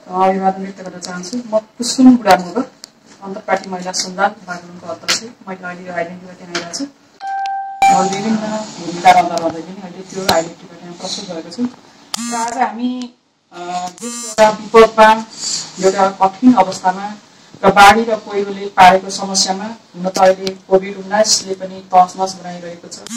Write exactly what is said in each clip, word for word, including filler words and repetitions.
अभिवादन व्यक्त गर्न चाहन्छु। म कुसुम बुढामुर अन्तर्पार्टी महिला सञ्जाल बागलुङको अध्यक्ष। मैले अहिले आइडेन्टिटी आइरहेको छु। म विभिन्न भूमिका रहँदा रहँदै पनि अहिले त्यो आइडेन्टिटी प्रस्तुत गरेको छु। र आज हामी देशको एउटा विपदमा एउटा कठिन अवस्थामा र बाढी र पहिरोले पारेको समस्यामा हुन त अहिले कोभिड उन्नाइसले पनि तहस नहस बनाइरहेको छ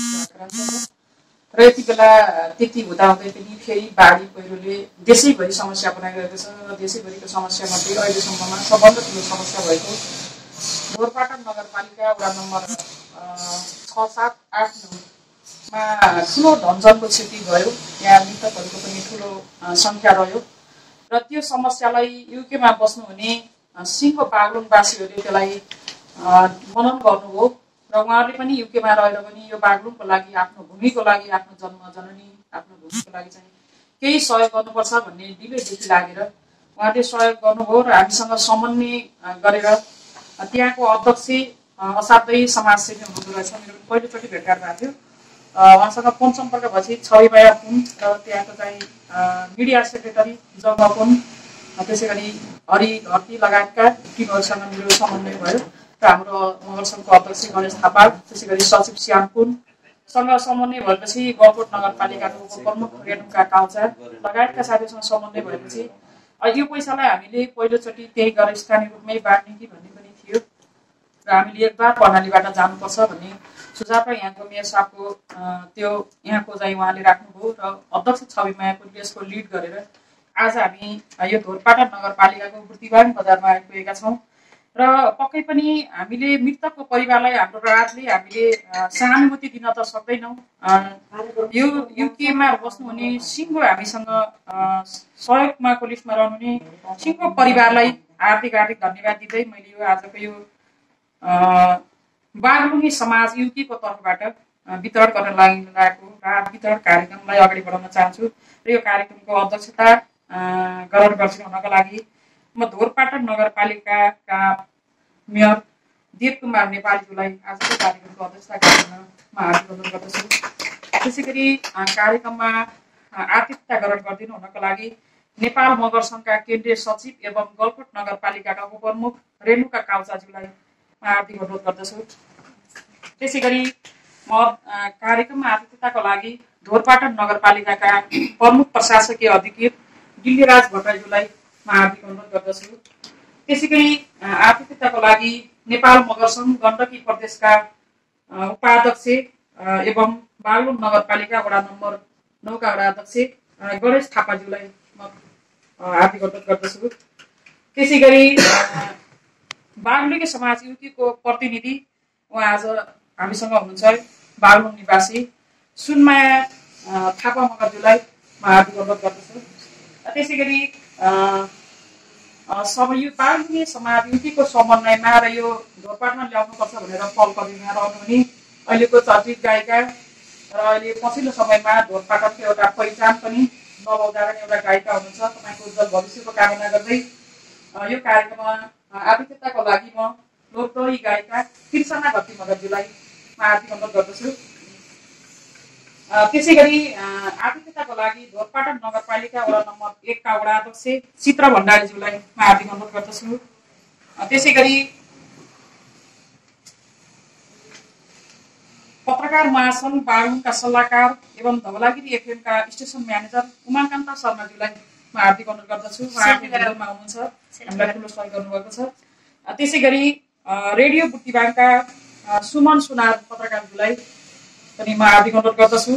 र यति बेला त्यति हुँदाहुँदै पनि फेरि बाढी पहिरोले देशैभरि समस्या बनाइरहेको छ र देशैभरिको समस्यामध्ये अहिलेसम्ममा सबभन्दा ठुलो समस्या भएको ढोरपाटन नगरपालिका वडा नम्बर छ सात आठ नौमा ठुलो धनजनको क्षति भयो। यहाँ मृतकहरूको पनि ठुलो सङ्ख्या रह्यो र त्यो समस्यालाई युकेमा बस्नुहुने सिंह बागलुङवासीहरूले त्यसलाई मनन गर्नुभयो र उहाँहरूले पनि युकेमा रहेर पनि यो बागलुङको लागि आफ्नो भूमिको लागि आफ्नो जन्म जननी आफ्नो भूमिको लागि चाहिँ केही सहयोग गर्नुपर्छ भन्ने दिलैदेखि लागेर उहाँहरूले सहयोग गर्नुभयो र हामीसँग समन्वय गरेर त्यहाँको अध्यक्ष असाध्यै समाजसेवी हुनुहुँदो रहेछ। मेरो पहिलोचोटि भेटघाट भएको थियो। उहाँसँग फोन सम्पर्क भएपछि छविमाया पुन र त्यहाँको चाहिँ मिडिया सेक्रेटरी जग्गा पुन त्यसै गरी हरि धरती लगायतका टिमहरूसँग मेरो समन्वय भयो र हाम्रो मगर सङ्घको अध्यक्ष गणेश थापा त्यसै गरी सचिव श्याम पुनसँग समन्वय भएपछि गलकोट नगरपालिकाको उपप्रमुख रेणुका काउचा लगायतका साथीहरूसँग समन्वय भएपछि यो पैसालाई हामीले पहिलोचोटि त्यही गरेर स्थानीय रूपमै बाँड्ने कि भन्ने पनि थियो र हामीले एकबार प्रणालीबाट जानुपर्छ भन्ने सुझाव र यहाँको मेयर साहबको त्यो यहाँको चाहिँ उहाँले राख्नुभयो र अध्यक्ष छविमाया पुनले यसको लिड गरेर आज हामी यो ढोरपाटन नगरपालिकाको बुर्तिवाङ बजारमा आइपुगेका छौँ र पक्कै पनि हामीले मृतकको परिवारलाई हाम्रो राहतले हामीले सहानुभूति दिन त सक्दैनौँ। यो युकेमा बस्नुहुने सिङ्गो हामीसँग सहयोगमाको लिस्टमा रहनुहुने सिङ्गो परिवारलाई हार्दिक हार्दिक धन्यवाद दिँदै मैले यो आजको यो बागलुङे समाज युकेको तर्फबाट वितरण गर्न लागि लागेको राहत वितरण कार्यक्रमलाई अगाडि बढाउन चाहन्छु र यो कार्यक्रमको अध्यक्षता ग्रहण गर्छु हुनको लागि म ढोरपाटन नगरपालिकाका मेयर देव कुमार नेपालीज्यूलाई आजको कार्यक्रमको अध्यक्षता गर्न म हार्दिक अनुरोध गर्दछु। त्यसै गरी कार्यक्रममा आतिथ्यता ग्रहण गरिदिनु हुनको लागि नेपाल मगर सङ्घका केन्द्रीय सचिव एवं गलकोट नगरपालिकाका उपप्रमुख रेणुका काउचाज्यूलाई म हार्दिक अनुरोध गर्दछु। त्यसै गरी म कार्यक्रममा आतिथ्यताको लागि ढोरपाटन नगरपालिकाका प्रमुख प्रशासकीय अधिकृत गिल्लीराज भट्टराईज्यूलाई म हार्दिक अनुरोध गर्दछु। त्यसै गरी आतिथ्यताको लागि नेपाल मगर सङ्घ गण्डकी प्रदेशका उपाध्यक्ष एवं बागलुङ नगरपालिका वडा नम्बर नौका वडा अध्यक्ष गणेश थापाज्यूलाई म हार्दिक अनुरोध गर्दछु। त्यसै गरी बागलुङे समाज युकेको प्रतिनिधि उहाँ आज हामीसँग हुनुहुन्छ बागलुङ निवासी सुनमाया थापा मगरज्यूलाई म हार्दिक अनुरोध गर्दछु। त्यसै गरी सब यो बागलुङे समाज युकेको समन्वयमा र यो ढोरपाटनमा ल्याउनुपर्छ भनेर पहल गरिमा रहनुहुने अहिलेको चर्चित गायिका र अहिले पछिल्लो समयमा ढोरपाटनको एउटा पहिचान पनि नभउँदा एउटा गायिका हुनुहुन्छ। तपाईँको उज्जवल भविष्यको कामना गर्दै यो कार्यक्रममा आतिथ्यताको लागि म लोकदोही गायिका तिर्सना घट्टी मगरज्यूलाई म हार्दिक अनुरोध गर्दछु। त्यसै गरी आतिथ्यताको लागि ढोरपाटन नगरपालिका वडा नम्बर एकका वडा अध्यक्ष चित्र भण्डारीज्यूलाई म हार्दिक अनुरोध गर्दछु। त्यसै गरी पत्रकार महासङ्घ बागलुङका सल्लाहकार एवं धवलागिरी एफएमका स्टेसन म्यानेजर उमाकान्त शर्माज्यूलाई म हार्दिक अनुरोध गर्दछु। उहाँमा हुनुहुन्छ, हामीलाई ठुलो सहयोग गर्नुभएको छ। त्यसै गरी रेडियो बुर्तिवाङका सुमन सुनार पत्रकारज्यूलाई पनि म हार्दिक अनुरोध गर्दछु।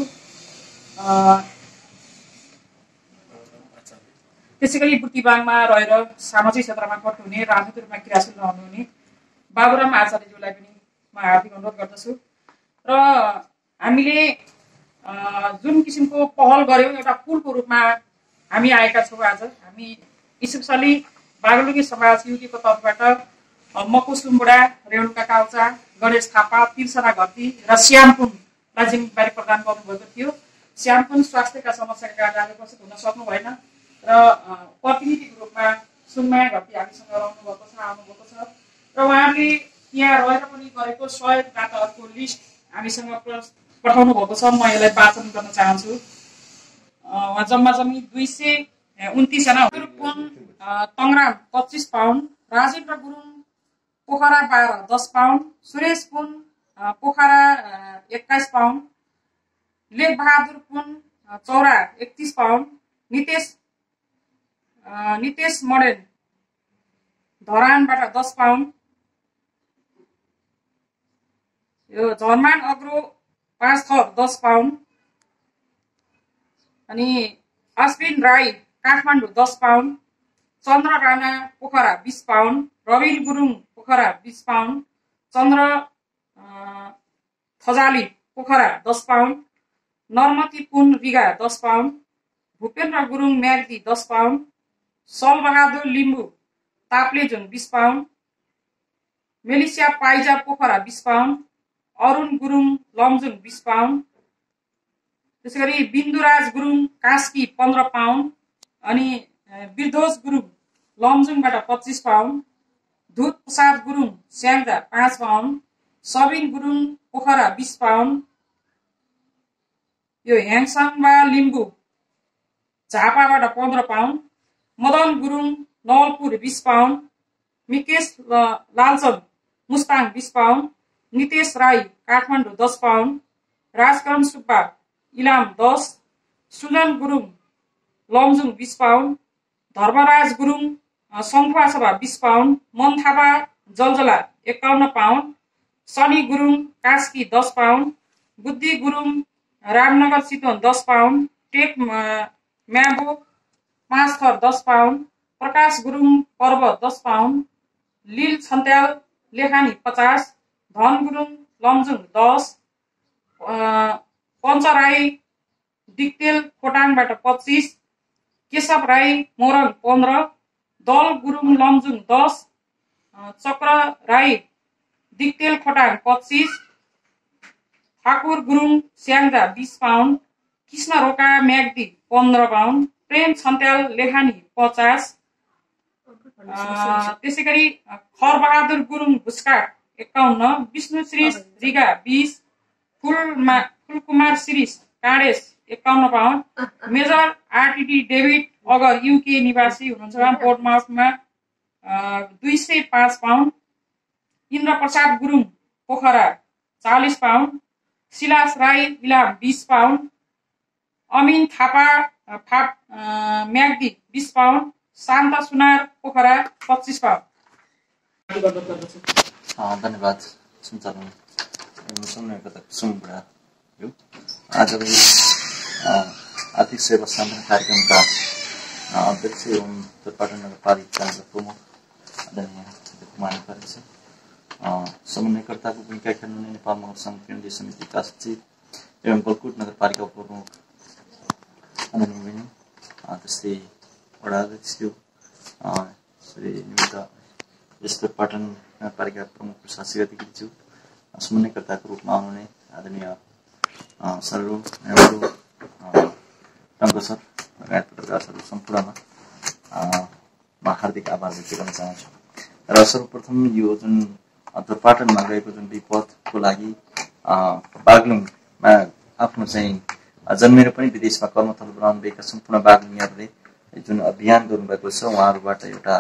त्यसै गरी बुर्तिवाङमा रहेर सामाजिक क्षेत्रमा कट हुने राजनीतिक रूपमा क्रियाशील रहनुहुने बाबुराम आचार्यज्यूलाई पनि म हार्दिक अनुरोध गर्दछु। र हामीले जुन किसिमको पहल गऱ्यौँ एउटा पुलको रूपमा हामी आएका छौँ। आज हामी स्पेसली बागलुङे समाज युकेको तर्फबाट म कुसुम बुढा, रेणुका काउचा, गणेश थापा, तिर्सना घट्टी र श्यामपुनलाई जिम्मेवारी प्रदान गर्नुभएको थियो। श्यामपुन स्वास्थ्यका समस्याका कारण आज उपस्थित हुन सक्नु भएन र प्रतिनिधिको रूपमा सुनमाया घट्टी हामीसँग रहनुभएको छ, आउनुभएको छ र उहाँले यहाँ रहेर पनि गरेको सहयोगदाताहरूको लिस्ट हामीसँग पठाउनु भएको छ। म यसलाई वाचन गर्न चाहन्छु। उहाँ जम्मा जम्मी दुई सय उन्तीस जना पुन तङराम पच्चीस पाउन्ड, राजेन्द्र गुरुङ पोखरा बाह्र दस पाउन्ड, सुरेश पुन पोखरा एक्काइस पाउन्ड, लेख बहादुर पुन चौरा एकतीस पाउन्ड, नितेश नितेश मडेल धरानबाट दस पाउन्ड, यो झरमान अग्रो पाँच थर दस पाउन्ड, अनि अश्विन राई काठमाडौँ दस पाउन्ड, चन्द्र राणा पोखरा बीस पाउन्ड, रविल गुरुङ पोखरा बीस पाउन्ड, चन्द्र थजाली पोखरा दस पाउन्ड, नर्मती पुन रिगा दस पाउन्ड, भूपेन्द्र गुरुङ म्याग्दी दस पाउन्ड, सल बहादुर लिम्बू ताप्लेजुङ बीस पाउन्ड, मेलिसिया पाइजा पोखरा बीस पाउन्ड, अरुण गुरुङ लमजुङ बीस पाउन्ड, त्यसैगरी बिन्दुराज गुरुङ कास्की पन्ध्र पाउन्ड, अनि बिरदोज गुरुङ लमजुङबाट पच्चीस पाउन्ड, धुत प्रसाद गुरुङ स्याङ्जा पाँच पाउन्ड, सबिन गुरुङ पोखरा बीस पाउन्ड, यो ह्याङसाङबा लिम्बू झापाबाट पन्ध्र पाउन्ड, मदन गुरुङ नवलपुर बीस पाउन्ड, मिकेश लालचन्द मुस्ताङ बीस पाउन्ड, नितेश राई काठमाडौँ दस पाउन्ड, राजकरण सुब्बा इलाम दस, सुजन गुरुङ लमजुङ बीस पाउन्ड, धर्मराज गुरुङ सङ्खुवा सभा बीस पाउन्ड, मन थापा जलजला एकाउन्न पाउन्ड, सनी गुरुङ कास्की दस पाउन्ड, बुद्धि गुरुङ रामनगर चितवन दस पाउन्ड, टेक म्याबो पाँच थर दस पाउन्ड, प्रकाश गुरुङ पर्व दस पाउन्ड, लील छन्त्याल लेखानी पचास, धन गुरुङ लमजुङ दस, पञ्च राई डिक्तेल खोटाङबाट पच्चिस, केशव राई मोरङ पन्ध्र, दल गुरुङ लमजुङ दस, चक्र राई डिक्तेल खोटाङ पच्चिस, ठाकुर गुरुङ स्याङ्जा बीस पाउन्ड, कृष्ण रोका म्याग्दी पन्ध्र पाउन्ड, प्रेम छन्त्याल लेखानी पचास, त्यसै गरी खरबहादुर गुरुङ भुस्काट एकाउन्न, विष्णु श्रीष रिगा बीस, फुलमा फुलकुमार श्रीष काँडेस एकाउन्न पाउन्ड, मेजर आरटिडी डेभिड अगर युके निवासी हुनुहुन्छ बोर्डमाउथमा दुई सय पाँच पाउन्ड, इन्द्र प्रसाद गुरुङ पोखरा चालिस पाउन्ड, सिलास राई इलाम बीस पाउन्ड, अमिन थापा फाप म्याग्दी बीस पाउन्ड, शान्ता सुनार पोखरा पच्चिस पाउन्ड। धन्यवाद सञ्चालन समन्वयकर्ता कुसुम बुढा यो आजको आर्थिक सेवा साधन कार्यक्रमका अध्यक्ष एवं जोरपाटा नगरपालिकाका प्रमुख आदरणीय कुमार परेछ, समन्वयकर्ताको भूमिका खेल्नुहुने नेपाल मगर सङ्घ केन्द्रीय समितिका सचिव एवं गलकुट नगरपालिका प्रमुख आदरणीय बहिनी, त्यस्तै वडा अध्यक्ष श्री निमित्त यस्तो पाटन नगरपालिका प्रमुख प्रशासक अधिकारीज्यू, समन्वयकर्ताको रूपमा आउनुहुने आदरणीय सरहरू टङ्क सर लगायत पत्रकारहरू सम्पूर्णमा म हार्दिक आभार व्यक्त गर्न चाहन्छु। र सर्वप्रथम यो जुन जोरपाटनमा गएको जुन विपदको लागि बागलुङमा आफ्नो चाहिँ जन्मेर पनि विदेशमा कर्मस्थल बनाउनु भएका सम्पूर्ण बागलुङीहरूले जुन अभियान गर्नुभएको छ उहाँहरूबाट एउटा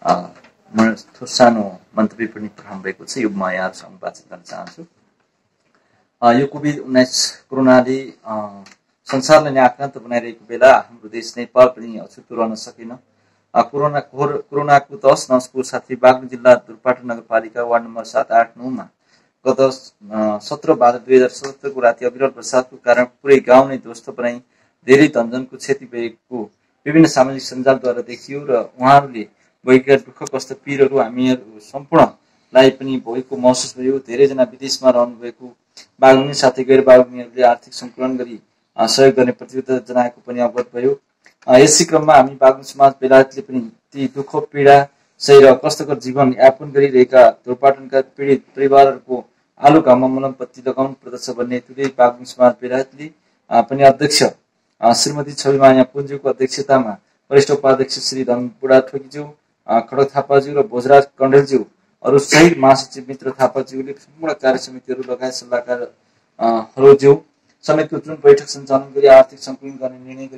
सानो मन्तव्य पनि पठाउनु भएको छ, यो म यहाँहरूसँग बातचित गर्न चाहन्छु। यो कोभिड उन्नाइस कोरोनाले संसारलाई नै आक्रान्त बनाइरहेको बेला हाम्रो देश नेपाल पनि अछुतो रहन सकेन। कोरोना कोरोनाको तहस नहसको साथै बागलुङ जिल्ला जोरपाटा नगरपालिका वार्ड नम्बर सात आठ नौमा गत सत्र भाद्र दुई हजार सतहत्तरको राति अविरल वर्षाको कारण पुरै गाउँ नै ध्वस्त बनाई धेरै धनजनको क्षति भएको विभिन्न सामाजिक सञ्जालद्वारा देखियो र उहाँहरूले भएका दुःख कष्ट पीरहरू हामीहरू सम्पूर्णलाई पनि भएको महसुस भयो। धेरैजना विदेशमा रहनुभएको बागलुङ साथै गैर बागलुङीहरूले आर्थिक सङ्कलन गरी सहयोग गर्ने प्रतिबद्धता जनाएको पनि अवगत भयो। यसै क्रममा हामी बागलुङ समाज बेलायतले पनि ती दुःख पीडा सही र कष्टकर जीवन यापन गरिरहेका जोरपाटनका पीडित परिवारहरूको आलो घाममा मलमपत्ती लगाउनु पर्दछ भन्ने हेतुले बागलुङ समाज बेलायतले पनि अध्यक्ष श्रीमती छविमाया पुन्जुको अध्यक्षतामा वरिष्ठ उपाध्यक्ष श्री धन बुढा ठोकीज्यू, खडक थापाज्यू र भोजराज कण्डेलज्यू अरू सहित महासचिव मित्र थापाज्यूले सम्पूर्ण कार्य समितिहरू लगायत सल्लाहकारज्यू समेतको जुन बैठक सञ्चालन गरी आर्थिक सङ्कलन गर्ने निर्णय गरी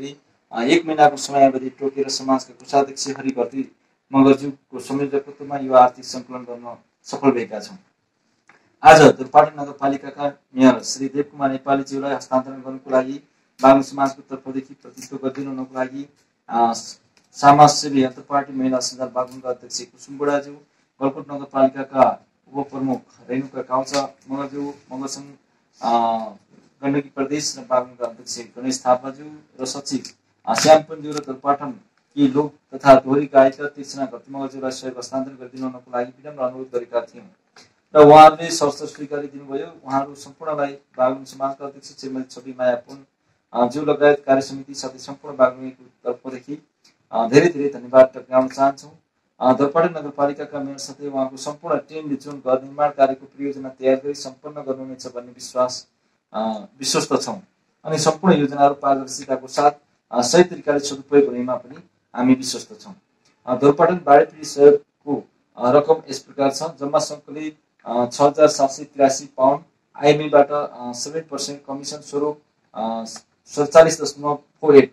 एक महिनाको समयावधि तोकेर समाजका कोषाध्यक्ष हरिभर्ती मगरज्यूको संयोजकत्वमा यो आर्थिक सङ्कलन गर्न सफल भएका छौँ। आज दुर्पाटन नगरपालिकाका मेयर श्री देवकुमार नेपालीज्यूलाई हस्तान्तरण गर्नुको लागि बागलुङ समाजको तर्फदेखि प्रतिनिधित्व गरिदिनु हुनको लागि समाजसेवी अन्तर्पार्टी महिला सञ्जाल बागलुङका अध्यक्ष कुसुम बुढाज्यू, गलकोट नगरपालिकाका उपप्रमुख रेणुका काउचा मगरज्यू, मगरसङ गण्डकी प्रदेश र बागलुङका अध्यक्ष गणेश थापाज्यू र सचिव श्यामपुञ्ज्यू र दुर्पाटन कि लोक तथा दोहोरी गायिका तीक्ष्ण घटी मगरज्यूलाई सहयोग हस्तान्तरण गरिदिनु हुनको लागि विनम्र अनुरोध गरेका थियौँ र उहाँहरूले शर्त स्वीकारी दिनुभयो। उहाँहरू सम्पूर्णलाई बागलुङ समाजका अध्यक्ष श्रीमती छवि माया पुन ज्यू लगायत कार्य समिति साथै सम्पूर्ण बागलुङको तर्फदेखि धेरै धेरै धन्यवाद टक्राउन चाहन्छौँ। दुर्पाटन नगरपालिकाका मेयर साथै उहाँको सम्पूर्ण टिमले जुन घर निर्माण कार्यको परियोजना तयार गरी सम्पन्न गर्नुहुनेछ भन्ने विश्वास विश्वस्त छौँ अनि सम्पूर्ण योजनाहरू पारदर्शिताको साथ सही तरिकाले सदुपयोग हुनेमा पनि हामी विश्वस्त छौँ। दुर्पाटन बाढी पीडित सहयोगको रकम यस प्रकार छ। जम्मा सङ्कलित छ हजार सात सय तिरासी पाउन्ड, आइएमईबाट सेभेन पर्सेन्ट कमिसन स्वरूप सडचालिस दशमलव फोर एट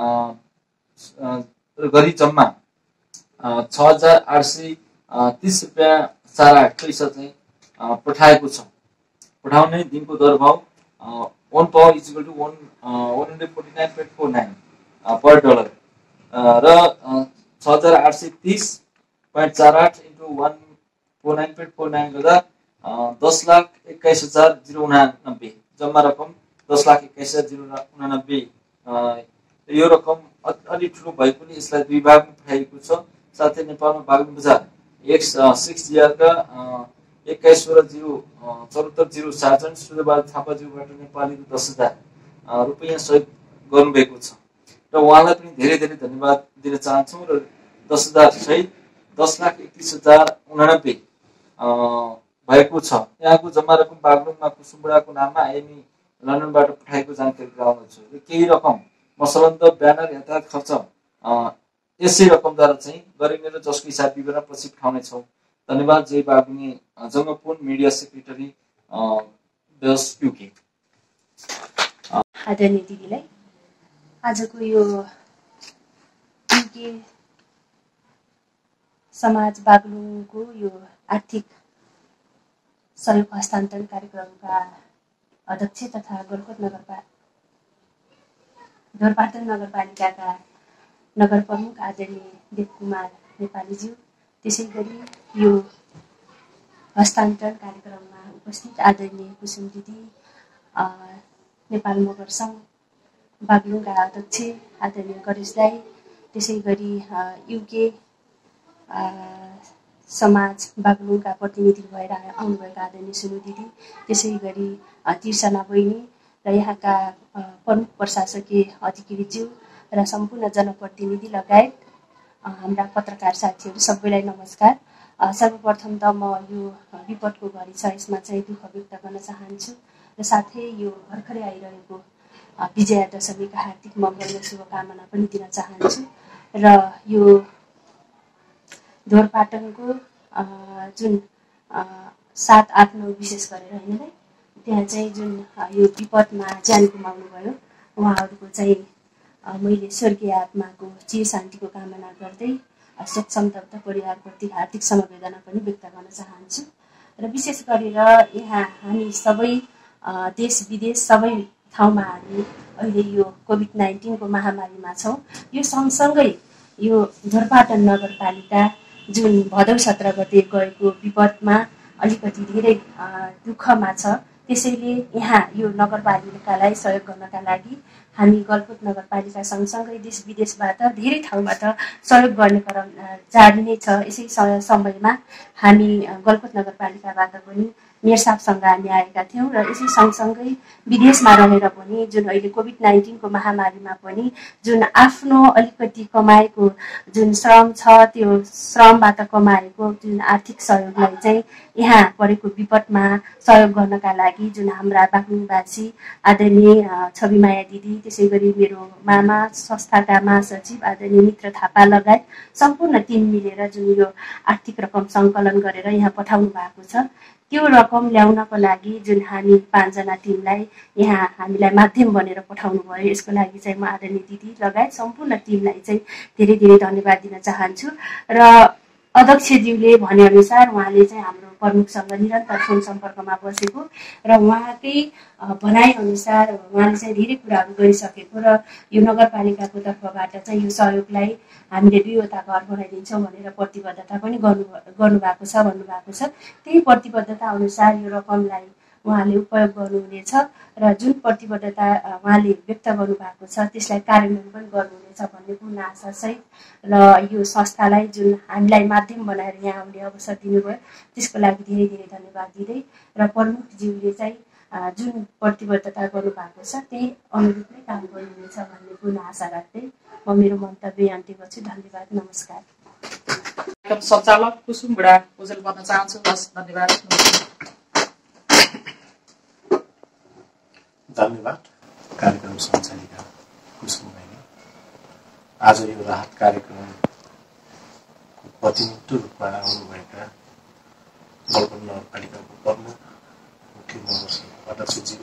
गरी जम्मा छ हजार आठ सय तिस रुपियाँ चार आठ पैसा चाहिँ पठाएको छ। पठाउने दिनको दर भाव वान पावर is equal to one one hundred forty nine point four nine per dollar र छ हजार आठ सय तिस पोइन्ट चार आठ into one four nine point four nine गर्दा दस लाख एक्काइस हजार जिरो उनानब्बे जम्मा रकम दस लाख एक्काइस हजार जिरो उनानब्बे। यो रकम अलि ठुलो भए पनि यसलाई दुई भागमा पठाइएको छ। साथै नेपालमा बागलुङ बजार एक्स सिक्स जिआरका एक्काइसवटा जिरो चौहत्तर जिरो सार्जन सूर्यबहादुर थापाज्यूबाट नेपालीको दस हजार रुपियाँ सहयोग गर्नुभएको छ र उहाँलाई पनि धेरै धेरै धन्यवाद दिन चाहन्छौँ र दस हजार सहित दस लाख एकतिस हजार उनानब्बे भएको छ। यहाँको जम्मा रकम बागलुङमा कुसुम बुढाको नाममा आइएमई लन्डनबाट पठाएको जानकारी गराउँदछु र केही रकम मसलन्द ब्यानर यातायात खर्च यसै रकमद्वारा चाहिँ गरिने र जसको हिसाब विवरण पछि पठाउनेछौँ। धन्यवाद। जय बागलुङे जङ्गपुन मिडिया सेक्रेटरी बेस युके। आदरणीय दिदीलाई आजको यो युके समाज बागलुङको यो आर्थिक सहयोग हस्तान्तरण कार्यक्रमका अध्यक्ष तथा गलकोट नगरपालिका दुर्पाटन नगरपालिकाका नगर प्रमुख आदरणीय देवकुमार नेपालीज्यू, त्यसै गरी यो हस्तान्तरण कार्यक्रममा उपस्थित आदरणीय कुसुम दिदी, नेपाल मगर सङ्घ बागलुङका अध्यक्ष आदरणीय गणेश दाई, त्यसै गरी युके समाज बागलुङका प्रतिनिधि भएर आउनुभएका आदरणीय सुनु दिदी, त्यसै गरी तिर्सना बहिनी र यहाँका प्रमुख प्रशासकीय अधिकारीज्यू र सम्पूर्ण जनप्रतिनिधि लगायत हाम्रा पत्रकार साथीहरू सबैलाई नमस्कार। सर्वप्रथम त म यो विपदको घडी छ यसमा चाहिँ दुःख व्यक्त गर्न चाहन्छु र साथै यो भर्खरै आइरहेको विजया दशमीका हार्दिक मङ्गल र शुभकामना पनि दिन चाहन्छु र यो दुर्पाटनको जुन सात आठ नौ विशेष गरेर होइन त्यहाँ चाहिँ जुन यो विपदमा ज्यान गुमाउनु भयो उहाँहरूको चाहिँ मैले स्वर्गीय आत्माको चिर शान्तिको कामना गर्दै शोक सन्तप्त परिवारप्रति हार्दिक समवेदना पनि व्यक्त गर्न चाहन्छु र विशेष गरेर यहाँ हामी सबै देश विदेश सबै ठाउँमा हामी अहिले यो कोभिड नाइन्टिनको महामारीमा छौँ। यो सँगसँगै यो दुर्पाटन नगरपालिका जुन भदौ सत्र गते गएको विपदमा अलिकति धेरै दुःखमा छ। त्यसैले यहाँ यो नगरपालिकालाई सहयोग गर्नका लागि हामी गलकोट नगरपालिका सँगसँगै देश विदेशबाट धेरै ठाउँबाट सहयोग गर्ने क्रम जारी नै छ। यसै समयमा हामी गलकोट नगरपालिकाबाट पनि मेयर साहबसँग हामी आएका थियौँ र यसै सँगसँगै विदेशमा रहेर पनि जुन अहिले कोभिड नाइन्टिनको महामारीमा पनि जुन आफ्नो अलिकति कमाएको जुन श्रम छ त्यो श्रमबाट कमाएको जुन आर्थिक सहयोगलाई चाहिँ यहाँ परेको विपदमा सहयोग गर्नका लागि जुन हाम्रा बागलुङवासी आदरणीय छविमाया दिदी, त्यसै गरी मेरो मामा संस्थाका महासचिव आदरणीय मित्र थापा लगायत सम्पूर्ण टिम मिलेर जुन यो आर्थिक रकम सङ्कलन गरेर यहाँ पठाउनु भएको छ त्यो रकम ल्याउनको लागि जुन हामी पाँचजना टिमलाई यहाँ हामीलाई माध्यम बनेर पठाउनु भयो, यसको लागि चाहिँ म आदरणीय दिदी लगायत सम्पूर्ण टिमलाई चाहिँ धेरै धेरै धन्यवाद दिन चाहन्छु। र अध्यक्षज्यूले भनेअनुसार उहाँले चाहिँ हाम्रो प्रमुखसँग निरन्तर फोन सम्पर्कमा बसेको र उहाँकै भनाइअनुसार उहाँले चाहिँ धेरै कुराहरू गरिसकेको र यो नगरपालिकाको तर्फबाट चाहिँ यो सहयोगलाई हामीले दुईवटा घर बनाइदिन्छौँ भनेर प्रतिबद्धता पनि गर्नु गर्नुभएको छ भन्नुभएको छ। त्यही प्रतिबद्धता अनुसार यो रकमलाई उहाँले उपयोग गर्नुहुनेछ र जुन प्रतिबद्धता उहाँले व्यक्त गर्नुभएको छ त्यसलाई कार्यान्वयन पनि गर्नुहुनेछ भन्ने पूर्ण आशासहित र यो संस्थालाई जुन हामीलाई माध्यम बनाएर यहाँ आउने अवसर दिनुभयो त्यसको लागि धेरै धेरै धन्यवाद दिँदै र प्रमुखज्यूले चाहिँ जुन प्रतिबद्धता गर्नुभएको छ त्यही अनुरूप नै काम गर्नुहुनेछ भन्ने पूर्ण आशा राख्दै म मेरो मन्तव्य अन्त्य गर्छु। धन्यवाद, नमस्कार। सञ्चालक कुसुम बुढा ओजेल भन्न चाहन्छु। हस्, धन्यवाद। धन्यवाद कार्यक्रम सञ्चालिका कुसुम बहिनी। आज यो राहत कार्यक्रमको प्रतिनिधित्व रूपमा आउनुभएका मलवन नगरपालिकाको प्रमुख मुख्य नगरसेवक अध्यक्षज्यू,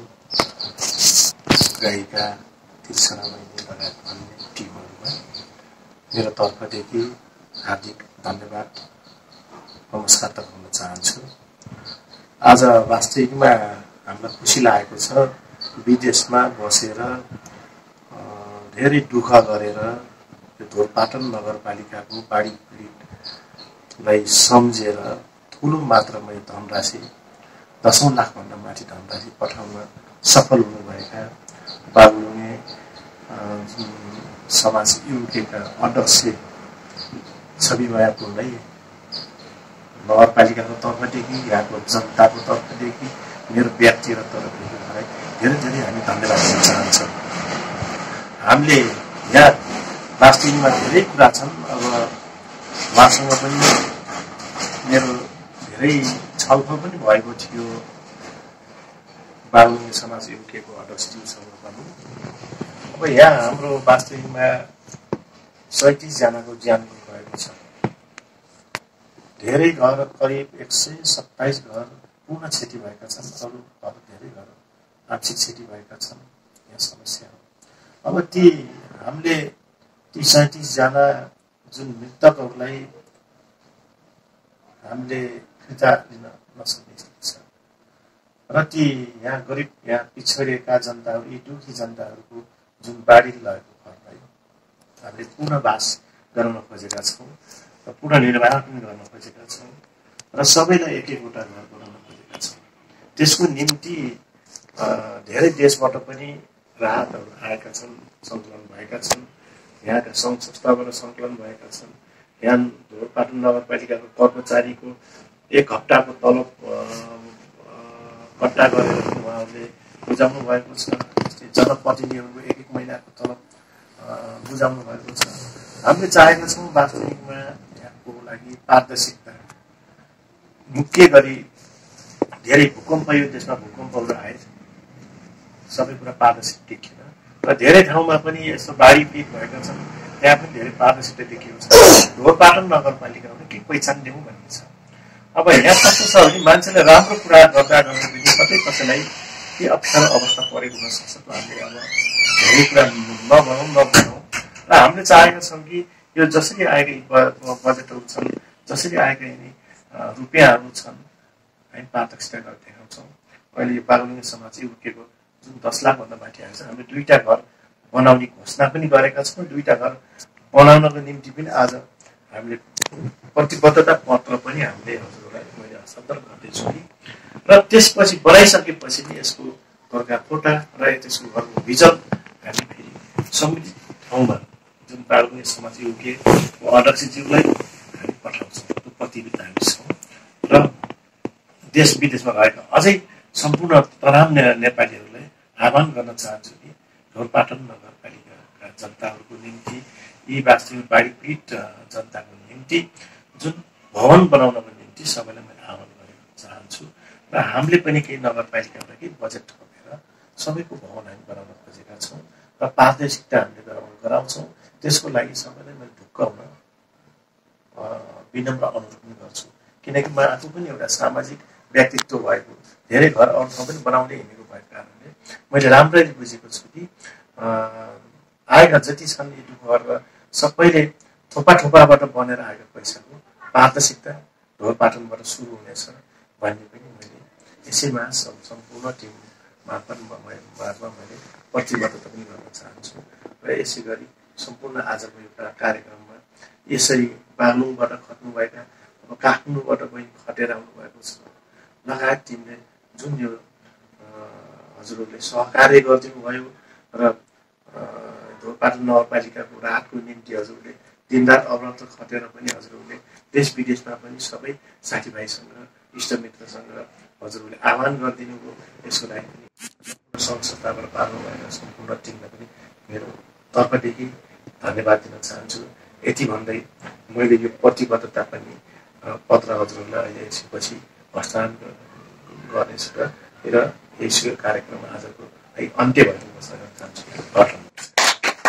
गायिका तिर्सना बहिनी लगायत अन्य टिमहरूलाई मेरो तर्फदेखि हार्दिक धन्यवाद नमस्कार गर्न चाहन्छु। आज वास्तविकमा हामीलाई खुसी लागेको छ, विदेशमा बसेर धेरै दुःख गरेर यो ढोरपाटन नगरपालिकाको बाढी पीडितलाई सम्झेर ठुलो मात्रामा धनराशि दसौँ लाखभन्दा माथि धनराशि पठाउन सफल हुनुभएका बागलुङे समाज युकेका अध्यक्ष छविमाया पुनलाई नगरपालिकाको तर्फदेखि यहाँको जनताको तर्फदेखि मेरो व्यक्तिगत तर्फदेखि मलाई धेरै धेरै हामी धन्यवाद दिन चाहन्छौँ। हामीले यहाँ वास्तविकमा धेरै कुरा छन्। अब उहाँसँग पनि मेरो धेरै छलफल पनि भएको थियो बागलुङ समाज युकेको अध्यक्षज्यूसँग पनि। अब यहाँ हाम्रो वास्तविकमा सैँतिसजनाको ज्यान गएको छ। धेरै घर करिब एक सय सत्ताइस घर पूर्ण क्षति भएका छन्, अरू घर धेरै घर आंशिक क्षति भएका छन्। यहाँ समस्या हो। अब ती हामीले ती सैँतिसजना जुन मृतकहरूलाई हामीले फिर्ता दिन नसक्ने स्थिति छ र ती यहाँ गरिब यहाँ पिछडिएका जनताहरू, यी दुखी जनताहरूको जुन बाढी लगेको घरलाई हामीले पुनर्वास गराउन खोजेका छौँ र पुनर्निर्माण पनि गर्न खोजेका छौँ र सबैलाई एक एकवटा घर बनाउन खोजेका छौँ। त्यसको निम्ति धेरै देशबाट पनि राहतहरू आएका छन्, सङ्कलन भएका छन्। यहाँका सङ्घ संस्थाबाट सङ्कलन भएका छन्। यहाँ ढोरपाटन नगरपालिकाको कर्मचारीको एक हप्ताको तलब कट्टा गरेर उहाँहरूले बुझाउनु भएको छ। जस्तै जनप्रतिनिधिहरूको एक एक महिनाको तलब बुझाउनु भएको छ। हामीले चाहेका छौँ वास्तविकमा यहाँको लागि पारदर्शिता, मुख्य गरी धेरै भूकम्प यो देशमा भूकम्पहरू आए, सबै कुरा पारदर्शिता देखिएन र धेरै ठाउँमा पनि यस्तो बाढी पीडित भएका छन्, त्यहाँ पनि धेरै पारदर्शिता देखिएको छ। ढोरपाटन नगरपालिकामा के पहिचान दिउँ भन्ने छ। अब यहाँ कस्तो छ भने मान्छेले राम्रो कुरा गर्दा गर्दा पनि कतै कसैलाई के अप्ठ्यारो अवस्था परेको हुनसक्छ। हामीले अब धेरै कुरा नभनौँ नभनौँ र हामीले चाहेका छौँ कि यो जसरी आएका बजेटहरू छन्, जसरी आएका यिनी रुपियाँहरू छन्, हामी पारदर्शिता गरेर देखाउँछौँ। अहिले यो बागलुङ समाज युकेको जुन दस लाखभन्दा माथि आएको छ, हामीले दुईवटा घर बनाउने घोषणा पनि गरेका छौँ। दुईवटा घर बनाउनको निम्ति पनि आज हामीले प्रतिबद्धता पत्र पनि हामीले हजुरलाई मैले हस्तान्तरण गर्दैछु कि र त्यसपछि बनाइसकेपछि नै यसको घरका फोटा र त्यसको घरको भिजन हामी फेरि सम्मिलित ठाउँमा जुन बागलुङ समाज युकेको अध्यक्षज्यूलाई हामी पठाउँछौँ। त्यो प्रतिबद्ध हामी छौँ र देश विदेशमा रहेका अझै सम्पूर्ण तमाम नेपालीहरूलाई आह्वान गर्न चाहन्छु कि ढोरपाटन नगरपालिकाका जनताहरूको निम्ति, यी वास्तविक बाढी पीडित जनताको निम्ति जुन भवन बनाउनको निम्ति सबैलाई मैले आह्वान गर्न चाहन्छु र हामीले पनि केही नगरपालिकाबाट केही बजेट थपेर सबैको भवन हामी बनाउन खोजेका छौँ र पारदर्शिता हामीले गराउन गराउँछौँ। त्यसको लागि सबैलाई मैले ढुक्क हुन विनम्र अनुरोध पनि गर्छु, किनकि म आफू पनि एउटा सामाजिक व्यक्तित्व भएको धेरै घर अरू ठाउँ पनि बनाउँदै हिँडेको भएको कारणले मैले राम्ररी बुझेको छु कि आएका जति छन् यी दुःखहरू सबैले थोपा थोपाबाट बनेर आएको पैसाको पारदर्शिता ढोरपाटनबाट सुरु हुनेछ भन्ने पनि मैले यसैमा सम्पूर्ण टिम मार्फत मार्फत मैले प्रतिबद्धता पनि गर्न चाहन्छु र यसै गरी सम्पूर्ण आजको एउटा कार्यक्रममा यसरी बागलुङबाट खट्नुभएका अब काठमाडौँबाट पनि खटेर आउनुभएको छ लगायत टिमले जुन यो हजुरहरूले सहकार्य गरिदिनु भयो र ढोरपाटन नगरपालिकाको राहतको निम्ति हजुरले दिनरात अवरत खटेर पनि हजुरहरूले देश विदेशमा पनि सबै साथीभाइसँग इष्टमित्रसँग हजुरहरूले आह्वान गरिदिनु भयो यसको लागि पनि सङ्घ संस्थाबाट पाल्नु भएका सम्पूर्ण टिमलाई पनि मेरो तर्फदेखि धन्यवाद दिन चाहन्छु यति भन्दै मैले यो प्रतिबद्धता पनि पत्र हजुरहरूलाई अहिले यसपछि हस्तान्तरण गर्नेछु र यसको कार्यक्रम आजको अन्त्य भएको घोषणा गर्न चाहन्छु।